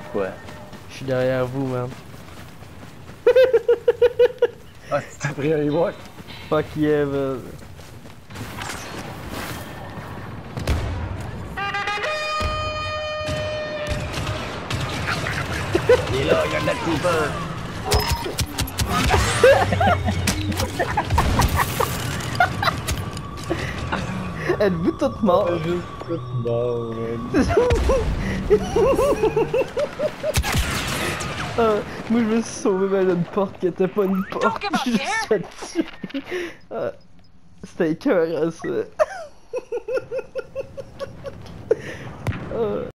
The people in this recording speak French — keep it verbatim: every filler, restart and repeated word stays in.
Quoi? Je suis derrière vous, man. Ah, tu t'as pris un reward? Fuck yeah, man. Il est là, il y a un Death Trooper! Êtes-vous toutes morts? Juste tout mort, man. Ah, moi je me suis sauvé vers une porte qui était pas une porte. Don't give up, Je dear. suis fait tuer. Ah, c'était écœurant ça. Ah.